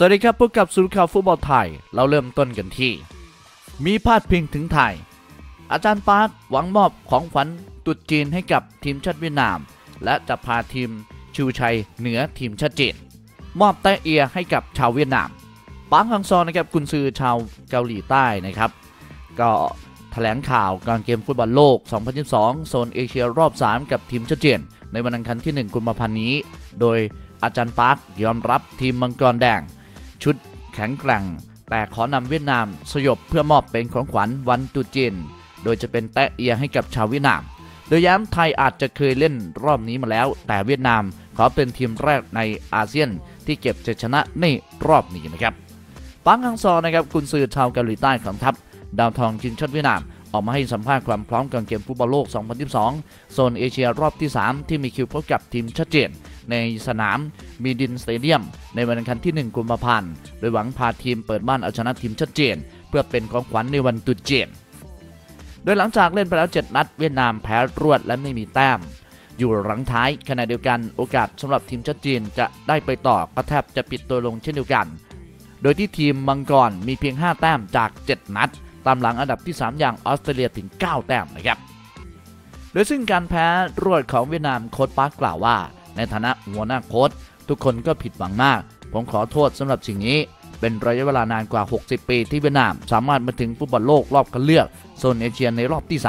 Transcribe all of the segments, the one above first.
สวัสดีครับพบกับสุรข่าวฟุตบอลไทยเราเริ่มต้นกันที่มีพาดพิงถึงไทยอาจารย์ปาร์คหวังมอบของขวัญตรุษจีนให้กับทีมชาติเวียดนามและจะพาทีมชูชัยเหนือทีมชาติจีนมอบแต้เอียให้กับชาวเวียดนามปาร์คฮังซอนะครับกุนซือชาวเกาหลีใต้นะครับก็แถลงข่าวการเกมฟุตบอลโลก 2022 โซนเอเชียรอบ 3 กับทีมชาติจีนในวันอังคารที่ 1 กุมภาพันธ์นี้โดยอาจารย์ปาร์คยอมรับทีมมังกรแดงชุดแข็งแกร่งแต่ขอนำเวียดนามสยบเพื่อมอบเป็นของขวัญวันตรุษจีนโดยจะเป็นแต้เอียให้กับชาวเวียดนามโดยย้ำไทยอาจจะเคยเล่นรอบนี้มาแล้วแต่เวียดนามขอเป็นทีมแรกในอาเซียนที่เก็บชัยชนะในรอบนี้นะครับปาร์คฮังซอนะครับกุนซือชาวเกาหลีใต้ของทัพดาวทองทีมชาติเวียดนามออกมาให้สัมภาษณ์ความพร้อมกับเกมฟุตบอลโลก 2022 โซนเอเชียรอบที่ 3 ที่มีคิวพบกับทีมชาติจีนในสนามมีดินสเตเดียมในวันอังคารที่ 1 กุมภาพันธ์โดยหวังพาทีมเปิดบ้านเอาชนะทีมชาติจีนเพื่อเป็นของขวัญในวันตรุษจีนโดยหลังจากเล่นไปแล้ว 7 นัดเวียดนามแพ้รวดและไม่มีแต้มอยู่หลังท้ายขณะเดียวกันโอกาสสำหรับทีมชาติจีนจะได้ไปต่อก็แทบจะปิดตัวลงเช่นเดียวกันโดยที่ทีมมังกรมีเพียง 5 แต้มจาก 7 นัดตามหลังอันดับที่ 3 อย่างออสเตรเลียถึง 9 แต้มนะครับโดยซึ่งการแพ้รวดของเวียดนามโค้ชปาร์คกล่าวว่าในฐานะหัวหน้าโค้ชทุกคนก็ผิดหวังมากผมขอโทษสำหรับสิ่งนี้เป็นระยะเวลานานกว่า60 ปีที่เวียดนามสามารถมาถึงฟุตบอลโลกรอบคัดเลือกโซนเอเชียในรอบที่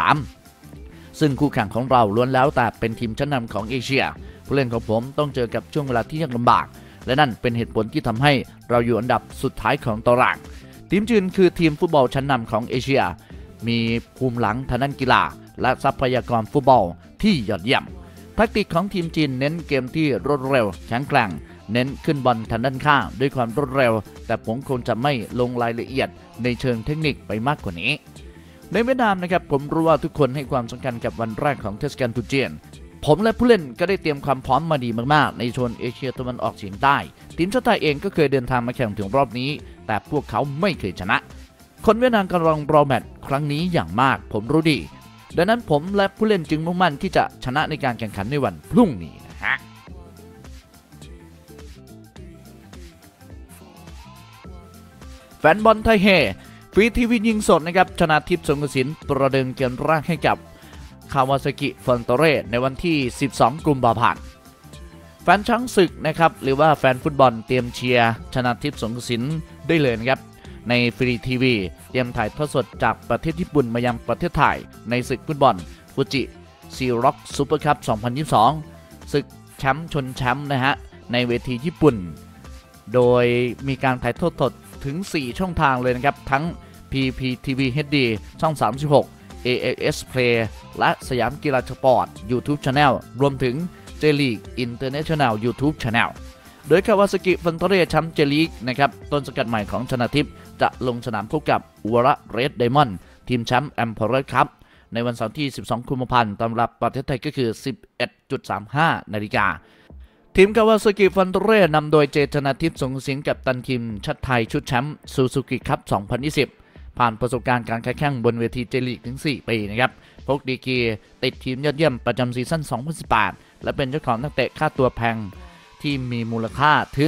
3ซึ่งคู่แข่งของเราล้วนแล้วแต่เป็นทีมชั้นนำของเอเชียผู้เล่นของผมต้องเจอกับช่วงเวลาที่ยากลำบากและนั่นเป็นเหตุผลที่ทำให้เราอยู่อันดับสุดท้ายของตารางทีมจีนคือทีมฟุตบอลชั้นนำของเอเชียมีภูมิหลังทางด้านกีฬาและทรัพยากรฟุตบอลที่ยอดเยี่ยมแทคติกของทีมจีนเน้นเกมที่รวดเร็วแข็งแกร่งเน้นขึ้นบอลทางด้านข้างด้วยความรวดเร็วแต่ผมคงจะไม่ลงรายละเอียดในเชิงเทคนิคไปมากกว่านี้ในเวียดนามนะครับผมรู้ว่าทุกคนให้ความสำคัญกับวันแรกของเทศกาลตรุษจีนผมและผู้เล่นก็ได้เตรียมความพร้อมมาดีมากๆในโซนเอเชียตะวันออกเฉียงใต้ทีมชาติไทยเองก็เคยเดินทางมาแข่งถึงรอบนี้แต่พวกเขาไม่เคยชนะคนเวียดนามกำลังรอแมตช์ครั้งนี้อย่างมากผมรู้ดีดังนั้นผมและผู้เล่นจึงมุ่งมั่นที่จะชนะในการแข่งขันในวันพรุ่งนี้นะฮะแฟนบอลไทยเฮฟรีทีวียิงสดนะครับชนะทิพย์สงกสินประเดิมเกมแรกให้กับคาวาซากิฟอนโตเรในวันที่ 12 กุมภาพันธ์แฟนช้างศึกนะครับหรือว่าแฟนฟุตบอลเตรียมเชียร์ชนะทิพย์สงกสินได้เลยนะครับในฟรีทีวีเตรียมถ่ายทอดสดจากประเทศญี่ปุ่นมายังประเทศไทยในศึกฟุตบอลฟูจิซีร็อกซูเปอร์คัพ 2022 ศึกแชมป์ชนแชมป์นะฮะในเวทีญี่ปุ่นโดยมีการถ่ายทอดสดถึง 4 ช่องทางเลยนะครับทั้ง PPTV HD ช่อง 36 AAS Play และสยามกีฬาสปอร์ต YouTube Channel รวมถึง J League International YouTube Channel โดยคาวาซากิฟอนโตเรแชมป์เจลีกนะครับต้นสกัดใหม่ของชนะทิพย์จะลงสนามพบกับอุวระเรดไดมอนด์ทีมแชมป์แอมเพอเรอร์คัพในวันเสาร์ที่ 12 กุมภาพันธ์ตามเวลาประเทศไทยก็คือ 11:35 นาฬิกาทีมคาวาซากิฟอนโตเรนำโดยเจชนะทิพย์สงกสินกับตันทีมชาติไทยชุดแชมป์ซูซูกิคัพ 2020 ผ่านประสบการณ์การแข่งบนเวทีเจลีกถึง 4 ปีนะครับพกดีกรีติดทีมยอดเยี่ยมประจำซีซั่น 2018 และเป็นเจ้าของนักเตะค่าตัวแพงที่มีมูลค่าถึง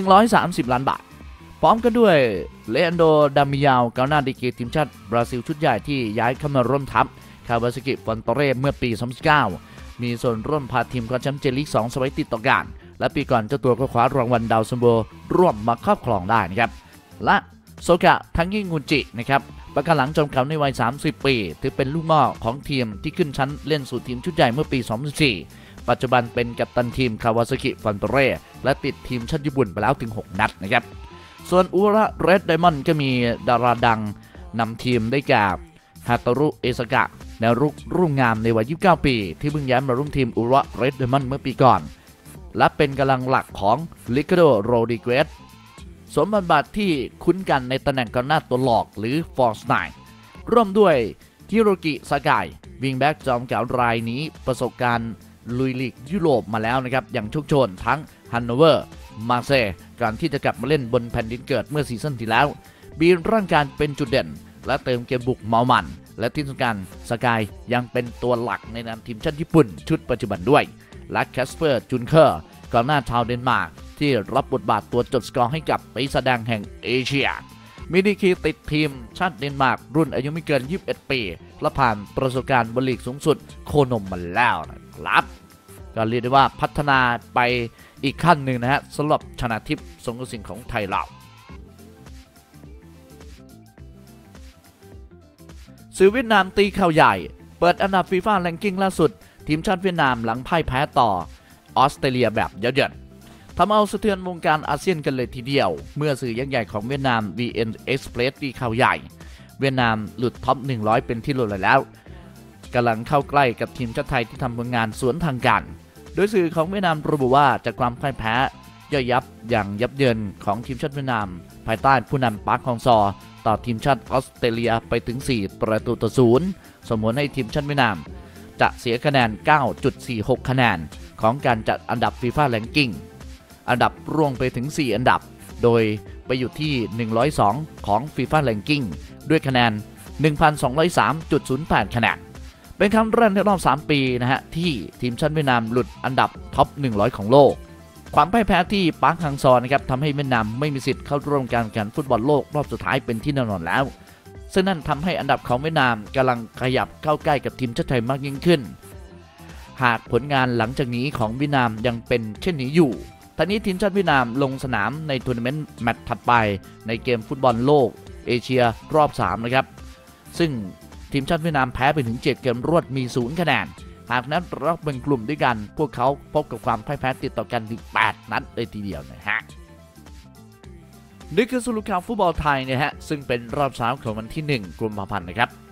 130 ล้านบาทพร้อมกันด้วยเลอันโด ดามิยาวกองหน้าดีกรีทีมชาติบราซิลชุดใหญ่ที่ย้ายเข้ามาร่วมทัพคาวาซากิฟอนโตเรเมื่อปี 2019 มีส่วนร่วมพาทีมคว้าแชมป์เจลีก 2 สมัยติดต่อกันและปีก่อนเจ้าตัวก็คว้ารางวัลดาวซันโบร่วมมาครอบครองได้นะครับและโซกะทังงิงุนจินะครับประกาศหลังจอมเก่าในวัย 30 ปีถือเป็นลูกหม้อของทีมที่ขึ้นชั้นเล่นสู่ทีมชุดใหญ่เมื่อปี 2014 ปัจจุบันเป็นกัปตันทีมคาวาซากิฟอนโตเรและติดทีมชาติญี่ปุ่นไปแล้วถึง 6 นัดนะครับส่วนอุระเรดไดมอนด์ก็มีดาราดังนำทีมได้แก่ฮาโตรุเอซากะแนวรุกรุ่งงามในวัย 29 ปีที่เพิ่งย้ายมาร่วมทีมอุระเรดไดมอนด์เมื่อปีก่อนและเป็นกำลังหลักของริคาร์โด โรดริเกสสวมบทที่คุ้นกันในตำแหน่งกองหน้าตัวหลอกหรือฟอร์สไนน์ร่วมด้วยฮิโรกิซากายวิงแบ็กจอมเก่ารายนี้ประสบการณ์ลุยลีกยุโรปมาแล้วนะครับอย่างโชคโชนทั้งฮันโนเวอร์มาเซ่ก่อนที่จะกลับมาเล่นบนแผ่นดินเกิดเมื่อซีซั่นที่แล้วมีร่างกายเป็นจุดเด่นและเติมเกมบุกเมามันและที่สำคัญสกายยังเป็นตัวหลักในนามทีมชาติญี่ปุ่นชุดปัจจุบันด้วยและแคสเปอร์จุนเคอร์กองหน้าชาวเดนมาร์กที่รับบทบาทตัวจดสกอร์ให้กับปีศาจแดงแห่งเอเชียมีดีกรีติดทีมชาติเดนมาร์กรุ่นอายุไม่เกิน21ปีและผ่านประสบการณ์บอลลีกสูงสุดโคนมมาแล้วนะครับก็เรียกได้ว่าพัฒนาไปอีกขั้นหนึ่งนะฮะสำหรับชนาทิพย์สงกระสินของไทยเราสื่อเวียดนามตีข่าวใหญ่เปิดอันดับฟีฟ่าแรงกิ้งล่าสุดทีมชาติเวียดนามหลังพ่ายแพ้ต่อออสเตรเลียแบบเยือนทำเอาสะเทือนวงการอาเซียนกันเลยทีเดียวเมื่อสื่อยักษ์ใหญ่ของเวียดนาม VN Express ตีข่าวใหญ่เวียดนามหลุดท็อป100เป็นที่เรียบร้อยแล้วกำลังเข้าใกล้กับทีมชาติไทยที่ทำผลงานสวนทางกันโดยสื่อของเวียดนามระบุว่าจากความพ่ายแพ้ย่อยยับอย่างยับเยินของทีมชาติเวียดนามภายใต้ผู้นำปาร์คฮองซอต่อทีมชาติออสเตรเลียไปถึง4-0สมมติให้ทีมชาติเวียดนามจะเสียคะแนน 9.46 คะแนนของการจัดอันดับฟีฟ่าแรงกิ้งอันดับร่วงไปถึง4อันดับโดยไปอยู่ที่102ของฟีฟ่าแรงกิ้งด้วยคะแนน 1,203.08 คะแนนเป็นครั้งแรกในรอบ3ปีนะฮะที่ทีมชาติเวียดนามหลุดอันดับท็อป100ของโลกความพ่ายแพ้ที่ปาร์คฮังซอนะครับทำให้เวียดนามไม่มีสิทธิ์เข้าร่วมการแข่งขันฟุตบอลโลกรอบสุดท้ายเป็นที่แน่นอนแล้วซึ่งนั่นทำให้อันดับของเวียดนามกำลังขยับเข้าใกล้กับทีมชาติไทยมากยิ่งขึ้นหากผลงานหลังจากนี้ของเวียดนามยังเป็นเช่นนี้อยู่ตอนนี้ทีมชาติเวียดนามลงสนามในทัวร์นาเมนต์แมตช์ถัดไปในเกมฟุตบอลโลกเอเชียรอบ3นะครับซึ่งทีมชาติเวียดนามแพ้ไปถึง7เกมรวดมี0คะแนนหากนัดรอบเป็นกลุ่มด้วยกันพวกเขาพบกับความพ่ายแพ้ติดต่อกันถึง8นัดเลยทีเดียวนะฮะนี่คือสรุปข่าวฟุตบอลไทยนะฮะซึ่งเป็นรอบเช้าของวันที่1 กุมภาพันธ์นะครับ